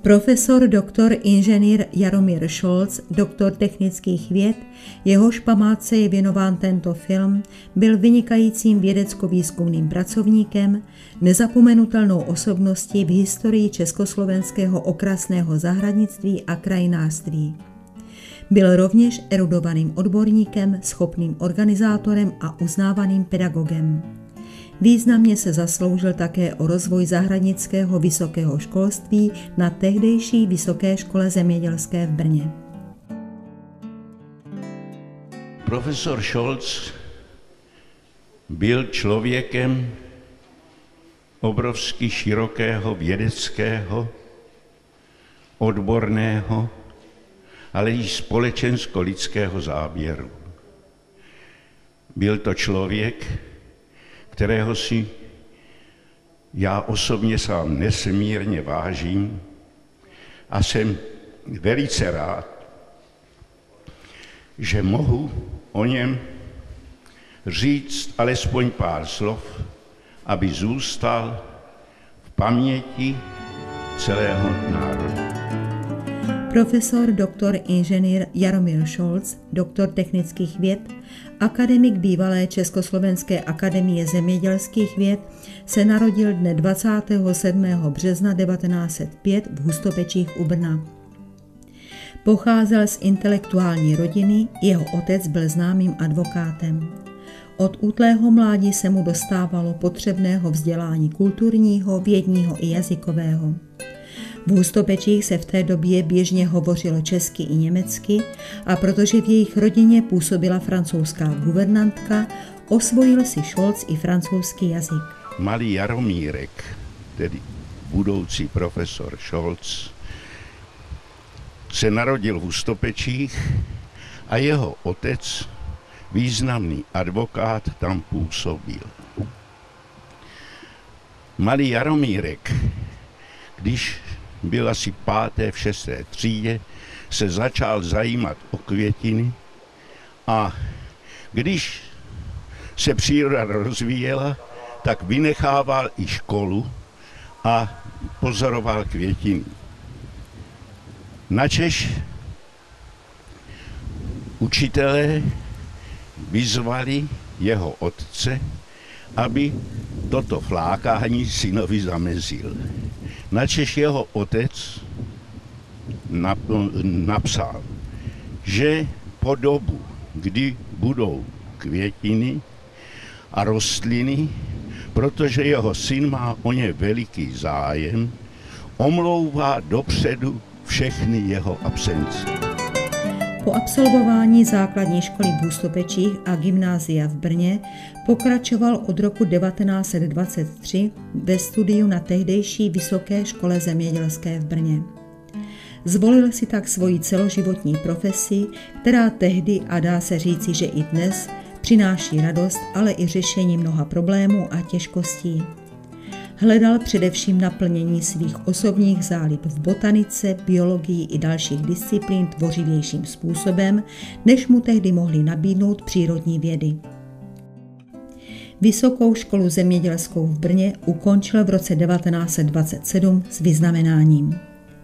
Profesor doktor inženýr Jaromír Šolc, doktor technických věd, jehož památce je věnován tento film, byl vynikajícím vědecko-výzkumným pracovníkem, nezapomenutelnou osobností v historii československého okrasného zahradnictví a krajinářství. Byl rovněž erudovaným odborníkem, schopným organizátorem a uznávaným pedagogem. Významně se zasloužil také o rozvoj zahradnického vysokého školství na tehdejší Vysoké škole zemědělské v Brně. Profesor Šolc byl člověkem obrovsky širokého vědeckého, odborného, ale i společensko-lidského záběru. Byl to člověk, kterého si já osobně sám nesmírně vážím a jsem velice rád, že mohu o něm říct alespoň pár slov, aby zůstal v paměti celého národa. Profesor doktor inženýr Jaromír Šolc, doktor technických věd, akademik bývalé Československé akademie zemědělských věd, se narodil dne 27. března 1905 v Hustopečích u Brna. Pocházel z intelektuální rodiny, jeho otec byl známým advokátem. Od útlého mládí se mu dostávalo potřebného vzdělání kulturního, vědního i jazykového. V Hustopečích se v té době běžně hovořilo česky i německy a protože v jejich rodině působila francouzská guvernantka, osvojil si Šolc i francouzský jazyk. Malý Jaromírek, tedy budoucí profesor Šolc, se narodil v Hustopečích a jeho otec, významný advokát, tam působil. Malý Jaromírek, když byl asi v 5., v 6. třídě, se začal zajímat o květiny a když se příroda rozvíjela, tak vynechával i školu a pozoroval květiny. Načež učitelé vyzvali jeho otce, aby toto flákání synovi zamezil. Načež jeho otec napsal, že po dobu, kdy budou květiny a rostliny, protože jeho syn má o ně veliký zájem, omlouvá dopředu všechny jeho absence. Po absolvování základní školy v Hustopečích a gymnázia v Brně pokračoval od roku 1923 ve studiu na tehdejší Vysoké škole zemědělské v Brně. Zvolil si tak svoji celoživotní profesi, která tehdy, a dá se říci, že i dnes, přináší radost, ale i řešení mnoha problémů a těžkostí. Hledal především naplnění svých osobních zálib v botanice, biologii i dalších disciplín tvořivějším způsobem, než mu tehdy mohly nabídnout přírodní vědy. Vysokou školu zemědělskou v Brně ukončil v roce 1927 s vyznamenáním.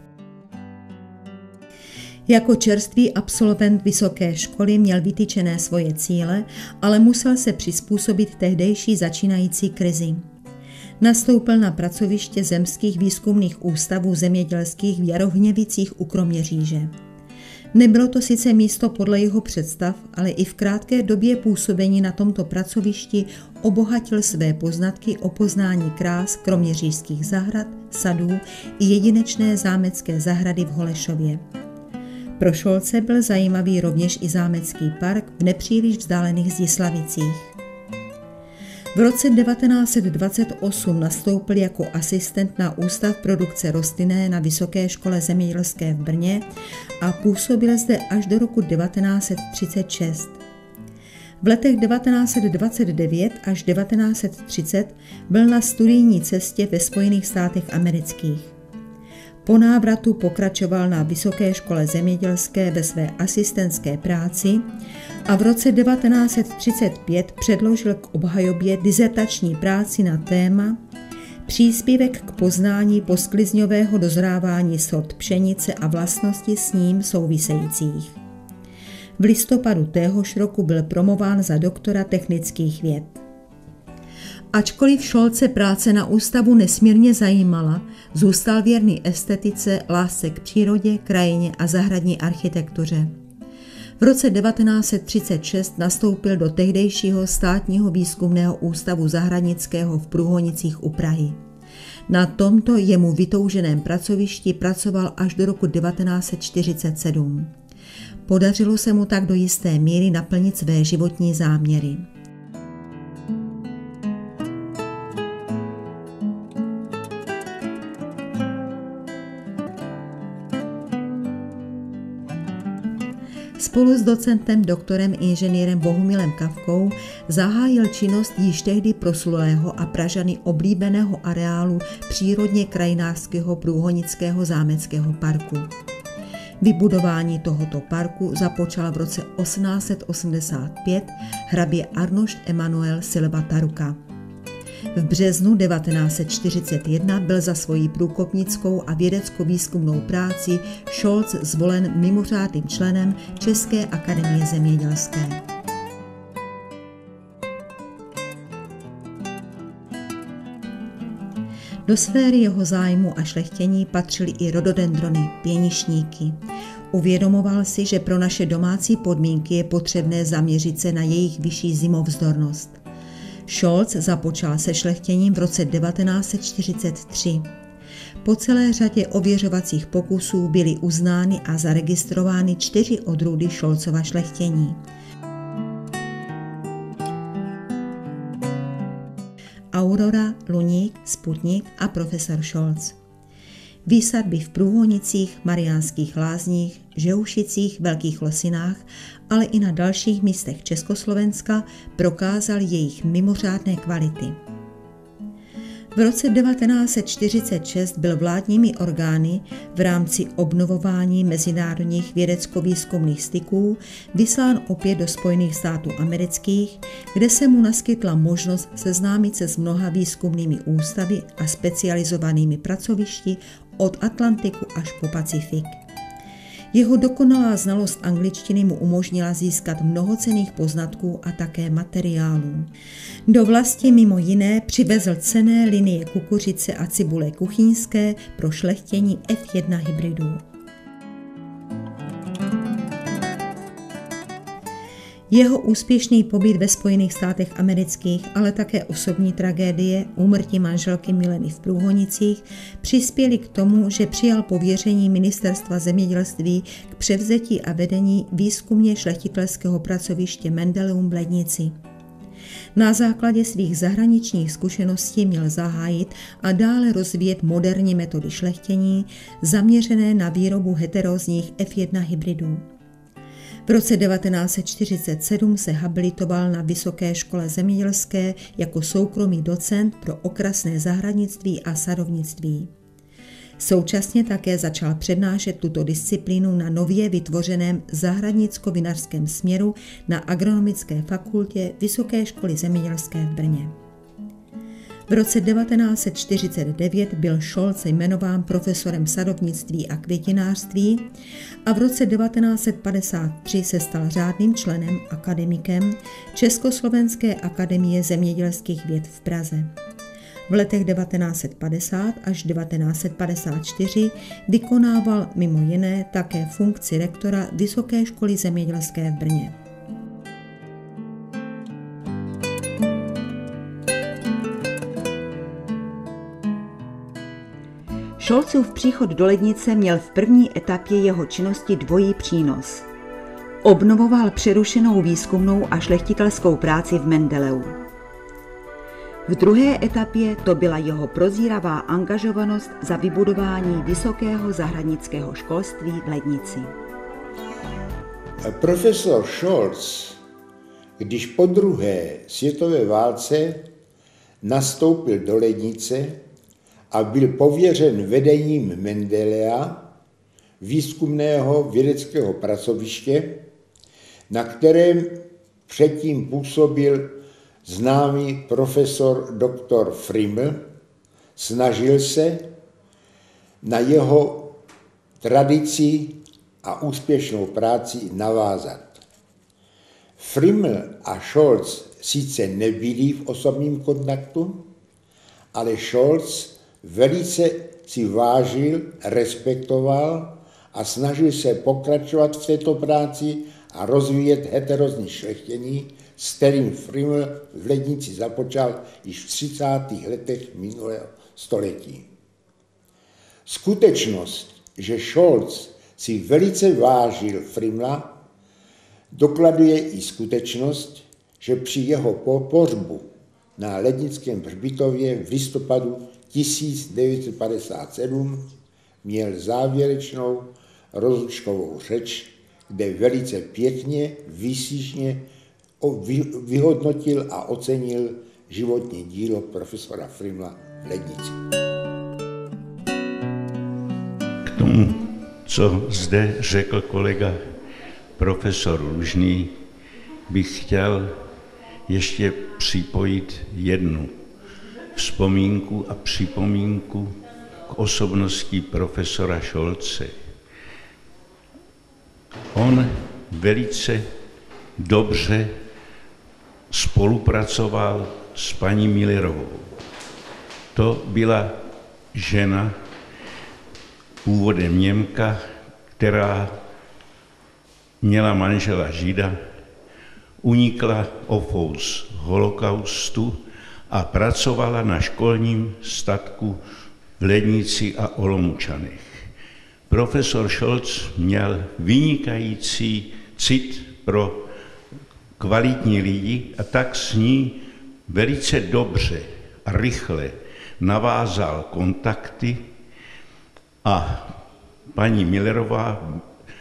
Jako čerstvý absolvent vysoké školy měl vytyčené svoje cíle, ale musel se přizpůsobit tehdejší začínající krizi. Nastoupil na pracoviště zemských výzkumných ústavů zemědělských v Jarohněvicích u Kroměříže. Nebylo to sice místo podle jeho představ, ale i v krátké době působení na tomto pracovišti obohatil své poznatky o poznání krás kroměřížských zahrad, sadů i jedinečné zámecké zahrady v Holešově. Pro Šolce byl zajímavý rovněž i zámecký park v nepříliš vzdálených Zislavicích. V roce 1928 nastoupil jako asistent na Ústav produkce rostlinné na Vysoké škole zemědělské v Brně a působil zde až do roku 1936. V letech 1929 až 1930 byl na studijní cestě ve Spojených státech amerických. Po návratu pokračoval na Vysoké škole zemědělské ve své asistentské práci a v roce 1935 předložil k obhajobě dizertační práci na téma Příspěvek k poznání posklizňového dozrávání sort pšenice a vlastnosti s ním souvisejících. V listopadu téhož roku byl promován za doktora technických věd. Ačkoliv Scholze práce na ústavu nesmírně zajímala, zůstal věrný estetice, lásce k přírodě, krajině a zahradní architektuře. V roce 1936 nastoupil do tehdejšího státního výzkumného ústavu zahradnického v Průhonicích u Prahy. Na tomto jemu vytouženém pracovišti pracoval až do roku 1947. Podařilo se mu tak do jisté míry naplnit své životní záměry. Spolu s docentem doktorem inženýrem Bohumilem Kavkou zahájil činnost již tehdy proslulého a Pražany oblíbeného areálu přírodně krajinářského Průhonického zámeckého parku. Vybudování tohoto parku započal v roce 1885 hrabě Arnošt Emanuel Silva Taruka. V březnu 1941 byl za svoji průkopnickou a vědecko-výzkumnou práci Scholz zvolen mimořádným členem České akademie zemědělské. Do sféry jeho zájmu a šlechtění patřily i rododendrony, pěnišníky. Uvědomoval si, že pro naše domácí podmínky je potřebné zaměřit se na jejich vyšší zimovzdornost. Scholz započal se šlechtěním v roce 1943. Po celé řadě ověřovacích pokusů byly uznány a zaregistrovány 4 odrůdy Scholzova šlechtění. Aurora, Luník, Sputnik a profesor Scholz. Výsadby v Průhonicích, Mariánských Lázních, Žeušicích, Velkých Losinách, ale i na dalších místech Československa prokázaly jejich mimořádné kvality. V roce 1946 byl vládními orgány v rámci obnovování mezinárodních vědecko-výzkumných styků vyslán opět do Spojených států amerických, kde se mu naskytla možnost seznámit se s mnoha výzkumnými ústavy a specializovanými pracovišti od Atlantiku až po Pacifik. Jeho dokonalá znalost angličtiny mu umožnila získat mnoho cenných poznatků a také materiálů. Do vlasti mimo jiné přivezl cenné linie kukuřice a cibule kuchyňské pro šlechtění F1 hybridů. Jeho úspěšný pobyt ve Spojených státech amerických, ale také osobní tragédie, úmrtí manželky Mileny v Průhonicích, přispěly k tomu, že přijal pověření Ministerstva zemědělství k převzetí a vedení výzkumně šlechtitelského pracoviště Mendeleum v Lednici. Na základě svých zahraničních zkušeností měl zahájit a dále rozvíjet moderní metody šlechtění zaměřené na výrobu heterózních F1 hybridů. V roce 1947 se habilitoval na Vysoké škole zemědělské jako soukromý docent pro okrasné zahradnictví a sadovnictví. Současně také začal přednášet tuto disciplínu na nově vytvořeném zahradnicko-vinařském směru na Agronomické fakultě Vysoké školy zemědělské v Brně. V roce 1949 byl Scholz jmenován profesorem sadovnictví a květinářství a v roce 1953 se stal řádným členem akademikem Československé akademie zemědělských věd v Praze. V letech 1950 až 1954 vykonával mimo jiné také funkci rektora Vysoké školy zemědělské v Brně. Scholzův příchod do Lednice měl v první etapě jeho činnosti dvojí přínos. Obnovoval přerušenou výzkumnou a šlechtitelskou práci v Mendeleu. V druhé etapě to byla jeho prozíravá angažovanost za vybudování vysokého zahradnického školství v Lednici. Profesor Scholz, když po druhé světové válce nastoupil do Lednice a byl pověřen vedením Mendelea, výzkumného vědeckého pracoviště, na kterém předtím působil známý profesor dr. Frimmel, snažil se na jeho tradici a úspěšnou práci navázat. Frimmel a Scholz sice nebyli v osobním kontaktu, ale Scholz velice si vážil, respektoval a snažil se pokračovat v této práci a rozvíjet heterozní šlechtění, s kterým Frimmel v Lednici započal již v 30. letech minulého století. Skutečnost, že Scholz si velice vážil Frimmela, dokladuje i skutečnost, že při jeho pohřbu na Lednickém hřbitově v listopadu 1957 měl závěrečnou rozlučkovou řeč, kde velice pěkně, výstižně vyhodnotil a ocenil životní dílo profesora Frimmela v Lednici. K tomu, co zde řekl kolega profesor Lužný, bych chtěl ještě připojit jednu vzpomínku a připomínku k osobnosti profesora Scholze. On velice dobře spolupracoval s paní Millerovou. To byla žena, původem Němka, která měla manžela Žida, unikla ofou z holokaustu a pracovala na školním statku v Lednici a Olomoučanech. Profesor Scholz měl vynikající cit pro kvalitní lidi a tak s ní velice dobře a rychle navázal kontakty a paní Millerová,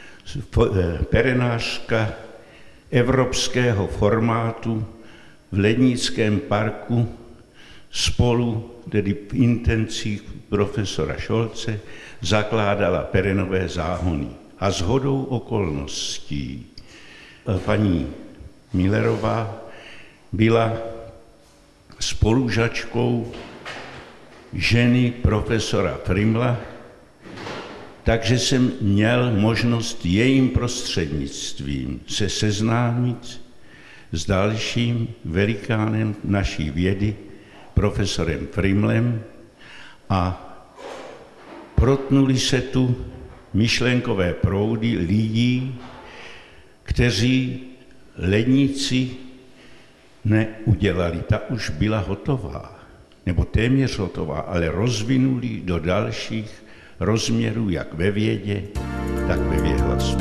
perenářka evropského formátu v Lednickém parku spolu, tedy v intencích profesora Scholze, zakládala perenové záhony. A shodou okolností paní Millerová byla spolužačkou ženy profesora Frimmela, takže jsem měl možnost jejím prostřednictvím se seznámit s dalším velikánem naší vědy, profesorem Frimmelem, a protnuly se tu myšlenkové proudy lidí, kteří Lednici neudělali. Ta už byla hotová, nebo téměř hotová, ale rozvinuli do dalších rozměrů jak ve vědě, tak ve věhlasu.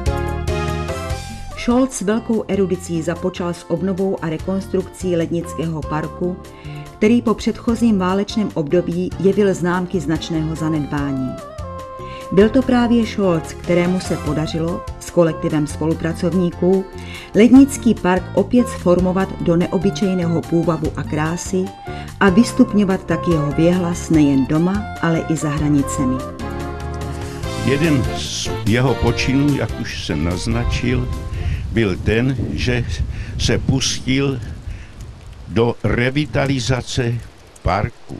Scholz velkou erudicí započal s obnovou a rekonstrukcí Lednického parku, který po předchozím válečném období jevil známky značného zanedbání. Byl to právě Scholz, kterému se podařilo s kolektivem spolupracovníků Lednický park opět sformovat do neobyčejného půvabu a krásy a vystupňovat tak jeho věhlas nejen doma, ale i za hranicemi. Jeden z jeho počinů, jak už jsem naznačil, byl ten, že se pustil do revitalizace parku.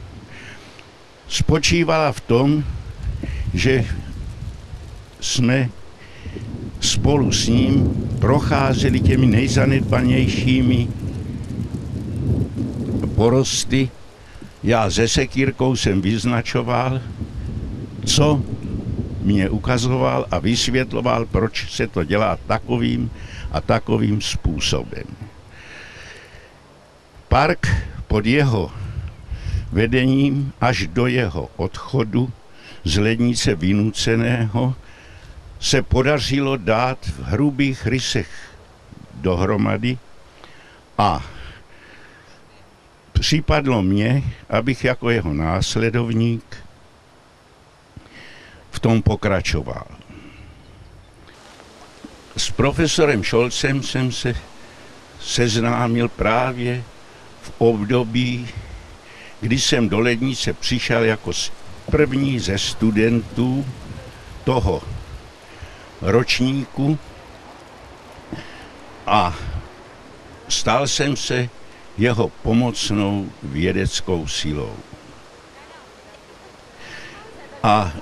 Spočívala v tom, že jsme spolu s ním procházeli těmi nejzanedbanějšími porosty. Já se sekírkou jsem vyznačoval, co mě ukazoval a vysvětloval, proč se to dělá takovým a takovým způsobem. Park pod jeho vedením až do jeho odchodu z Lednice vynuceného se podařilo dát v hrubých rysech dohromady a připadlo mně, abych jako jeho následovník v tom pokračoval. S profesorem Scholzem jsem se seznámil právě v období, kdy jsem do Lednice přišel jako první ze studentů toho ročníku a stal jsem se jeho pomocnou vědeckou silou. A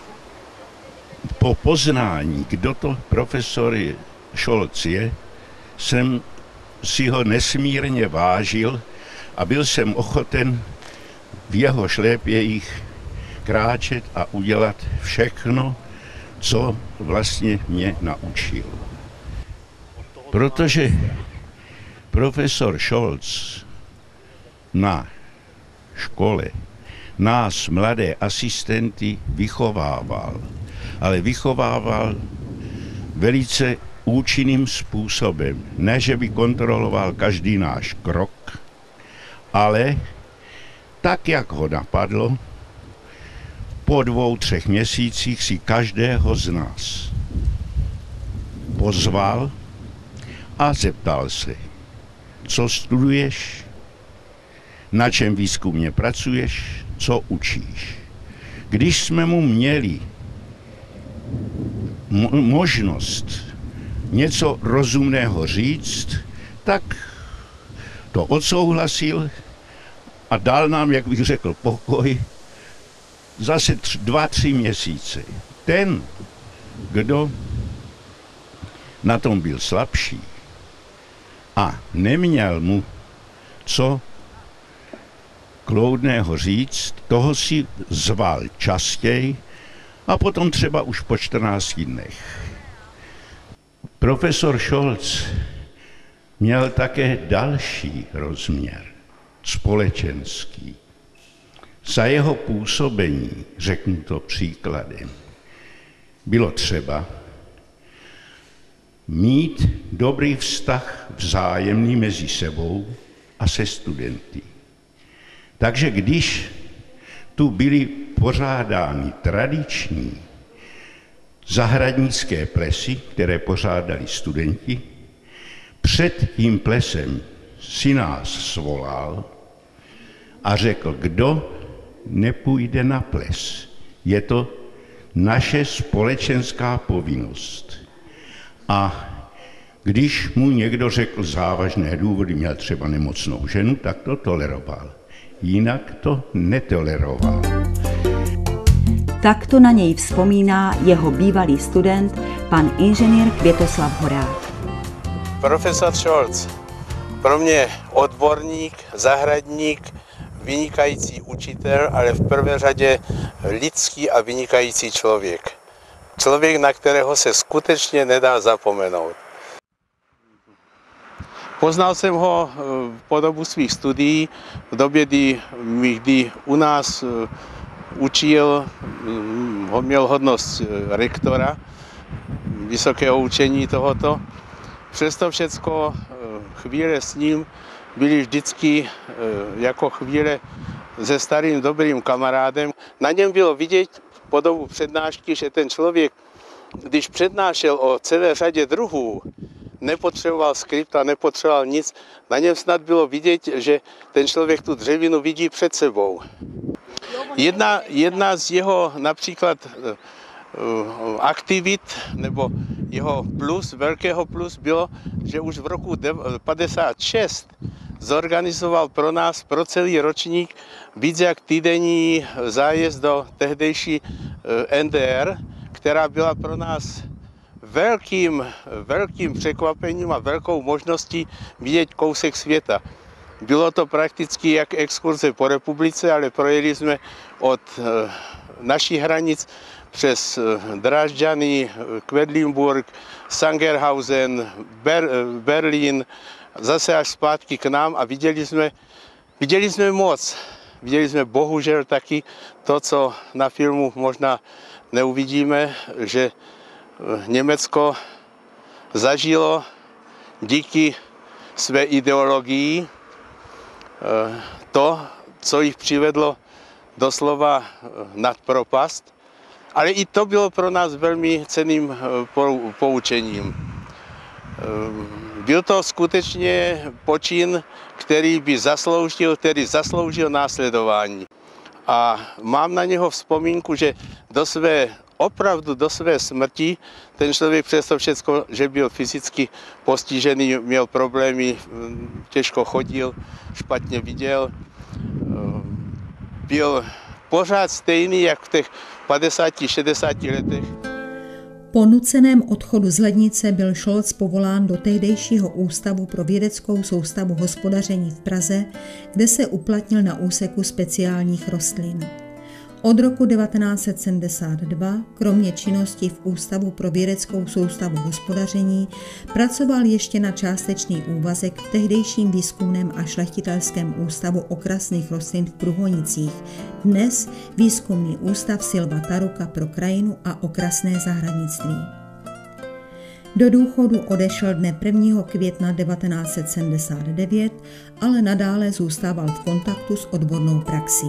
po poznání, kdo to profesor Scholz je, jsem si ho nesmírně vážil a byl jsem ochoten v jeho šlépějích kráčet a udělat všechno, co vlastně mě naučil. Protože profesor Scholz na škole nás, mladé asistenty, vychovával, ale vychovával velice účinným způsobem. Ne, že by kontroloval každý náš krok, ale tak, jak ho napadlo, po 2-3 měsících si každého z nás pozval a zeptal se, co studuješ, na čem výzkumně pracuješ, co učíš. Když jsme mu měli možnost něco rozumného říct, tak to odsouhlasil a dal nám, jak bych řekl, pokoj zase 2-3 měsíce. Ten, kdo na tom byl slabší a neměl mu co kloudného říct, toho si zval častěji a potom třeba už po 14 dnech. Profesor Scholz měl také další rozměr, společenský. Za jeho působení, řeknu to příkladem, bylo třeba mít dobrý vztah vzájemný mezi sebou a se studenty. Takže když tu byly pořádány tradiční zahradnické plesy, které pořádali studenti, před tím plesem si nás svolal a řekl, kdo nepůjde na ples. Je to naše společenská povinnost. A když mu někdo řekl závažné důvody, měl třeba nemocnou ženu, tak to toleroval. Jinak to netoleroval. Takto na něj vzpomíná jeho bývalý student, pan inženýr Květoslav Horák. Profesor Scholz, pro mě odborník, zahradník, vynikající učitel, ale v prvé řadě lidský a vynikající člověk. Člověk, na kterého se skutečně nedá zapomenout. Poznal jsem ho po dobu svých studií, v době, kdy u nás učil, měl hodnost rektora vysokého učení tohoto. Přesto všecko chvíle s ním byly vždycky jako chvíle se starým dobrým kamarádem. Na něm bylo vidět po dobu přednášky, že ten člověk, když přednášel o celé řadě druhů, nepotřeboval skript a nepotřeboval nic. Na něm snad bylo vidět, že ten člověk tu dřevinu vidí před sebou. Jedna z jeho například aktivit nebo jeho plus, velkého plus bylo, že už v roku 1956 zorganizoval pro nás, pro celý ročník, víc jak týdenní zájezd do tehdejší NDR, která byla pro nás velkým překvapením a velkou možností vidět kousek světa. Bylo to prakticky jak exkurze po republice, ale projeli jsme od našich hranic přes Drážďany, Quedlinburg, Sangerhausen, Berlín, zase až zpátky k nám a viděli jsme moc. Viděli jsme bohužel taky to, co na filmu možná neuvidíme, že Německo zažilo díky své ideologii to, co jich přivedlo doslova nad propast, ale i to bylo pro nás velmi cenným poučením. Byl to skutečně počin, který zasloužil následování. A mám na něho vzpomínku, že opravdu do své smrti ten člověk přesto všechno, že byl fyzicky postižený, měl problémy, těžko chodil, špatně viděl, byl pořád stejný, jak v těch 50-60 letech. Po nuceném odchodu z Lednice byl Scholz povolán do tehdejšího Ústavu pro vědeckou soustavu hospodaření v Praze, kde se uplatnil na úseku speciálních rostlin. Od roku 1972, kromě činnosti v Ústavu pro vědeckou soustavu hospodaření, pracoval ještě na částečný úvazek v tehdejším výzkumném a šlechtitelském ústavu okrasných rostlin v Průhonicích, dnes Výzkumný ústav Silva Taruka pro krajinu a okrasné zahradnictví. Do důchodu odešel dne 1. května 1979, ale nadále zůstával v kontaktu s odbornou praxí.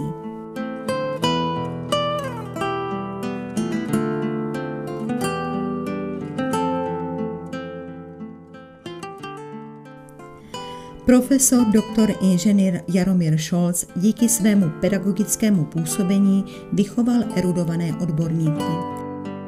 Profesor dr. inženýr Jaromír Scholz díky svému pedagogickému působení vychoval erudované odborníky.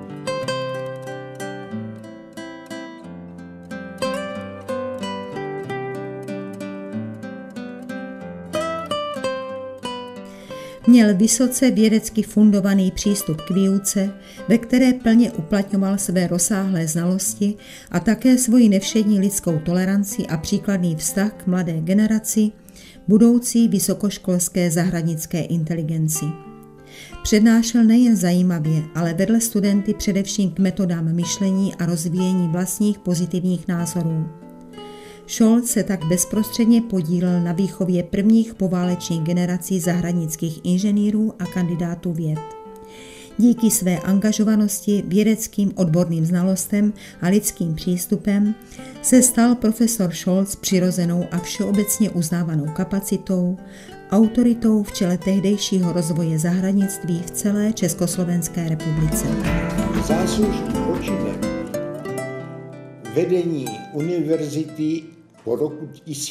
Měl vysoce vědecky fundovaný přístup k výuce, ve které plně uplatňoval své rozsáhlé znalosti a také svoji nevšední lidskou toleranci a příkladný vztah k mladé generaci, budoucí vysokoškolské zahradnické inteligenci. Přednášel nejen zajímavě, ale vedl studenty především k metodám myšlení a rozvíjení vlastních pozitivních názorů. Scholz se tak bezprostředně podílel na výchově prvních poválečných generací zahradnických inženýrů a kandidátů věd. Díky své angažovanosti, vědeckým odborným znalostem a lidským přístupem se stal profesor Scholz přirozenou a všeobecně uznávanou kapacitou, autoritou v čele tehdejšího rozvoje zahradnictví v celé Československé republice. Záslužným počinem vedení univerzity po roku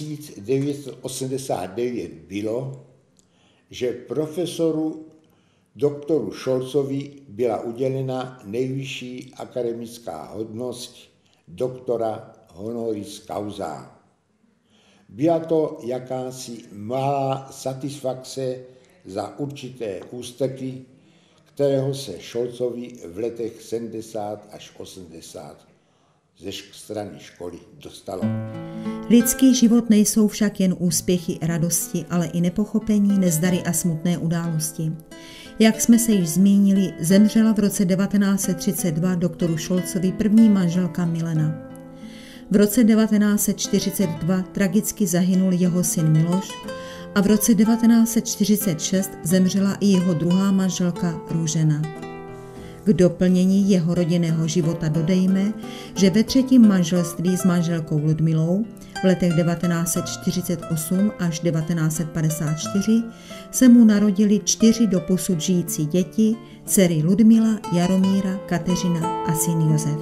1989 bylo, že profesoru doktoru Scholzovi byla udělena nejvyšší akademická hodnost doktora honoris causa. Byla to jakási malá satisfakce za určité ústeky, kterého se Scholzovi v letech 70 až 80 ze strany školy dostalo. Lidský život nejsou však jen úspěchy, radosti, ale i nepochopení, nezdary a smutné události. Jak jsme se již zmínili, zemřela v roce 1932 doktoru Scholzovi první manželka Milena. V roce 1942 tragicky zahynul jeho syn Miloš a v roce 1946 zemřela i jeho druhá manželka Růžena. K doplnění jeho rodinného života dodejme, že ve třetím manželství s manželkou Ludmilou v letech 1948 až 1954 se mu narodili 4 doposud žijící děti, dcery Ludmila, Jaromíra, Kateřina a syn Josef.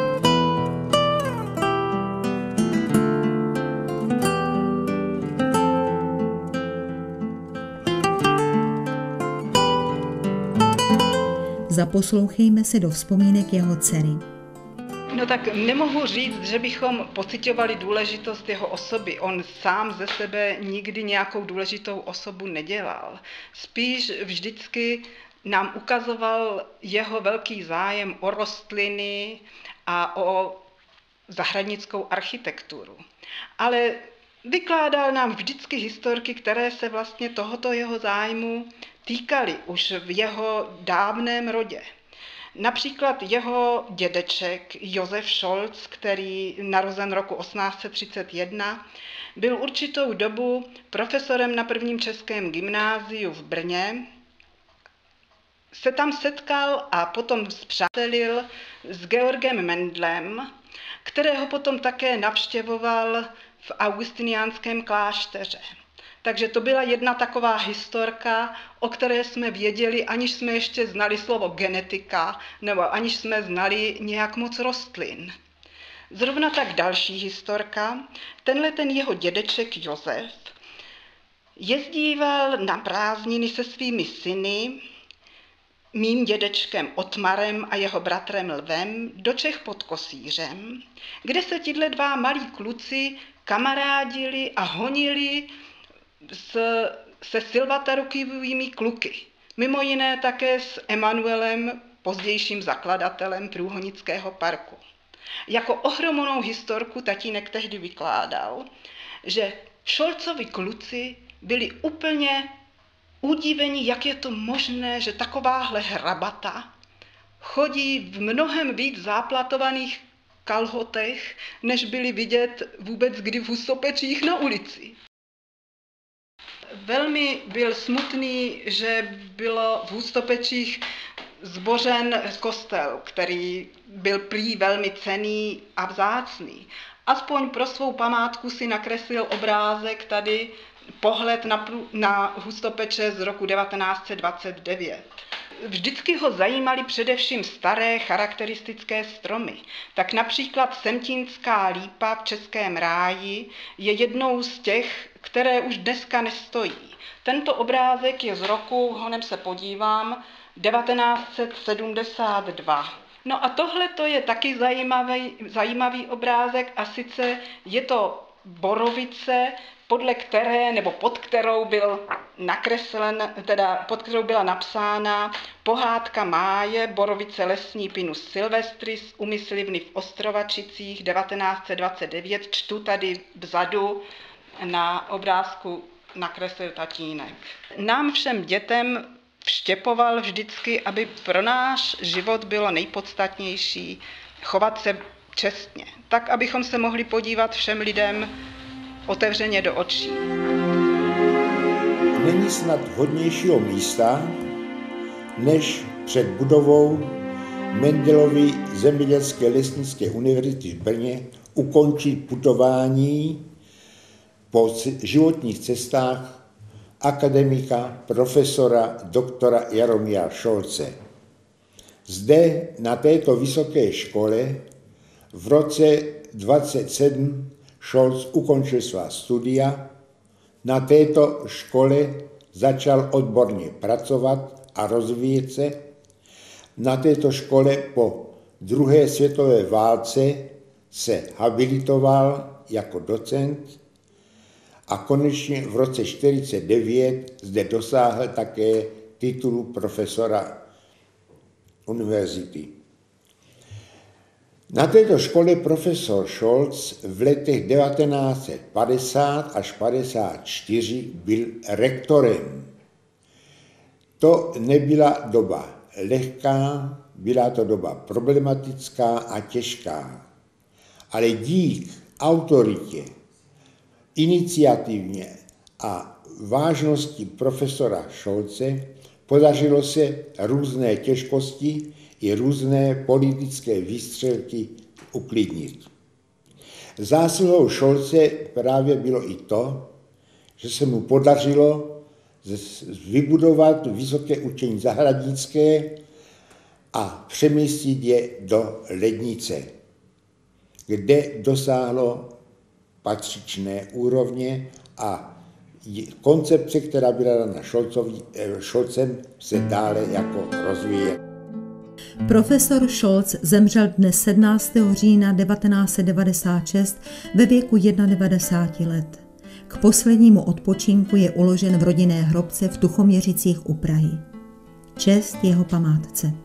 Zaposlouchejme se do vzpomínek jeho dcery. No tak nemohu říct, že bychom pociťovali důležitost jeho osoby. On sám ze sebe nikdy nějakou důležitou osobu nedělal. Spíš vždycky nám ukazoval jeho velký zájem o rostliny a o zahradnickou architekturu. Ale vykládal nám vždycky historky, které se vlastně tohoto jeho zájmu týkaly už v jeho dávném rodě. Například jeho dědeček Josef Scholz, který narozen roku 1831, byl určitou dobu profesorem na prvním českém gymnáziu v Brně, se tam setkal a potom spřátelil s Georgem Mendlem, kterého potom také navštěvoval v augustiniánském klášteře. Takže to byla jedna taková historka, o které jsme věděli, aniž jsme ještě znali slovo genetika, nebo aniž jsme znali nějak moc rostlin. Zrovna tak další historka, ten jeho dědeček Josef jezdíval na prázdniny se svými syny, mým dědečkem Otmarem a jeho bratrem Lvem do Čech pod Kosířem, kde se tihle dva malí kluci kamarádili a honili se Silvatarukovými kluky. Mimo jiné také s Emanuelem, pozdějším zakladatelem Průhonického parku. Jako ohromnou historku tatínek tehdy vykládal, že Šolcovi kluci byli úplně udiveni, jak je to možné, že takováhle hrabata chodí v mnohem víc záplatovaných kalhotech, než byli vidět vůbec kdy v Hustopečích na ulici. Velmi byl smutný, že bylo v Hustopečích zbořen kostel, který byl prý velmi cenný a vzácný. Aspoň pro svou památku si nakreslil obrázek tady, pohled na Hustopeče z roku 1929. Vždycky ho zajímaly především staré charakteristické stromy. Tak například Semtínská lípa v Českém ráji je jednou z těch, které už dneska nestojí. Tento obrázek je z roku, honem se podívám, 1972. No a tohle to je taky zajímavý obrázek a sice je to borovice, pod kterou byl nakreslen, pod kterou byla napsána pohádka Máje, borovice lesní Pinus Silvestris, umyslivny v Ostrovačicích 1929, čtu tady vzadu na obrázku nakreslil tatínek. Nám všem dětem vštěpoval vždycky, aby pro náš život bylo nejpodstatnější chovat se čestně, tak abychom se mohli podívat všem lidem otevřeně do očí. Není snad vhodnějšího místa, než před budovou Mendelovy zemědělské lesnické univerzity v Brně ukončit putování po životních cestách akademika, profesora, doktora Jaromíra Šolce. Zde na této vysoké škole v roce 27 Šolc ukončil svá studia. Na této škole začal odborně pracovat a rozvíjet se. Na této škole po druhé světové válce se habilitoval jako docent a konečně v roce 1949 zde dosáhl také titulu profesora univerzity. Na této škole profesor Šolc v letech 1950 až 1954 byl rektorem. To nebyla doba lehká, byla to doba problematická a těžká, ale dík autoritě, iniciativně a vážnosti profesora Šolce podařilo se různé těžkosti i různé politické výstřelky uklidnit. Zásluhou Šolce právě bylo i to, že se mu podařilo vybudovat vysoké učení zahradnické a přemístit je do Lednice, kde dosáhlo patřičné úrovně a koncepce, která byla dána Šolcem, se dále jako rozvíje. Profesor Šolc zemřel dne 17. října 1996 ve věku 91 let. K poslednímu odpočinku je uložen v rodinné hrobce v Tuchoměřicích u Prahy. Čest jeho památce.